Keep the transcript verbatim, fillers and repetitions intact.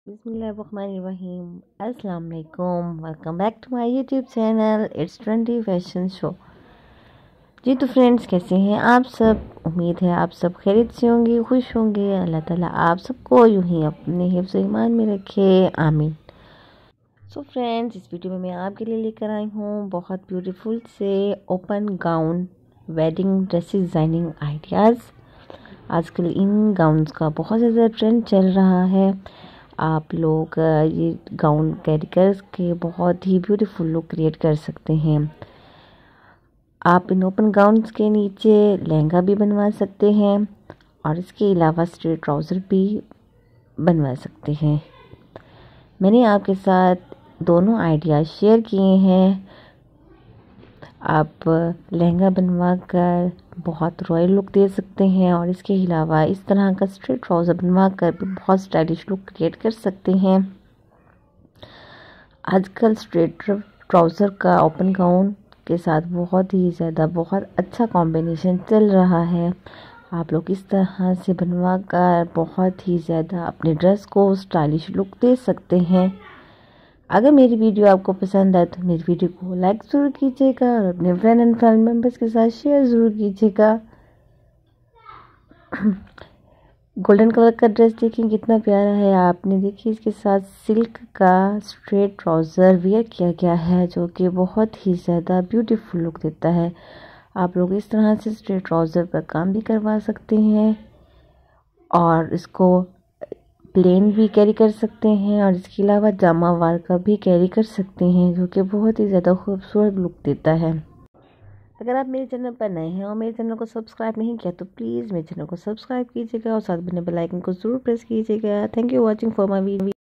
बिस्मिल्लाहिर्रहमानिर्रहीम। अस्सलाम वालेकुम। Welcome back to my YouTube channel it's trendy fashion show. जी तो फ्रेंड्स, कैसे हैं आप सब? उम्मीद है आप सब खैरियत से होंगे, खुश होंगे। अल्लाह ताला आप सबको यूं ही अपने हिफ्ज़ ईमान में रखे, आमीन। सो फ्रेंड्स, इस वीडियो में मैं आपके लिए लेकर आई हूँ बहुत ब्यूटीफुल से open gown wedding dresses designing ideas. आजकल इन गाउन्स का बहुत ज़्यादा ट्रेंड चल रहा है। आप लोग ये गाउन कैरी करके बहुत ही ब्यूटीफुल लुक क्रिएट कर सकते हैं। आप इन ओपन गाउन्स के नीचे लहंगा भी बनवा सकते हैं और इसके अलावा स्ट्रेट ट्राउज़र भी बनवा सकते हैं। मैंने आपके साथ दोनों आइडिया शेयर किए हैं। आप लहंगा बनवा कर बहुत रॉयल लुक दे सकते हैं और इसके अलावा इस तरह का स्ट्रेट ट्राउज़र बनवा कर भी बहुत स्टाइलिश लुक क्रिएट कर सकते हैं। आजकल स्ट्रेट ट्राउज़र का ओपन गाउन के साथ बहुत ही ज़्यादा बहुत अच्छा कॉम्बिनेशन चल रहा है। आप लोग इस तरह से बनवा कर बहुत ही ज़्यादा अपने ड्रेस को स्टाइलिश लुक दे सकते हैं। अगर मेरी वीडियो आपको पसंद आए तो मेरी वीडियो को लाइक ज़रूर कीजिएगा और अपने फ्रेंड एंड फैमिली मेम्बर्स के साथ शेयर ज़रूर कीजिएगा। गोल्डन कलर का ड्रेस देखिए कितना प्यारा है। आपने देखिए इसके साथ सिल्क का स्ट्रेट ट्राउज़र वेयर किया गया है जो कि बहुत ही ज़्यादा ब्यूटीफुल लुक देता है। आप लोग इस तरह से स्ट्रेट ट्राउज़र पर काम भी करवा सकते हैं और इसको प्लेन भी कैरी कर सकते हैं और इसके अलावा जामा वार का भी कैरी कर सकते हैं जो कि बहुत ही ज़्यादा खूबसूरत लुक देता है। अगर आप मेरे चैनल पर नए हैं और मेरे चैनल को सब्सक्राइब नहीं किया तो प्लीज़ मेरे चैनल को सब्सक्राइब कीजिएगा और साथ में बेल आइकन को ज़रूर प्रेस कीजिएगा। Thank you watching for my video.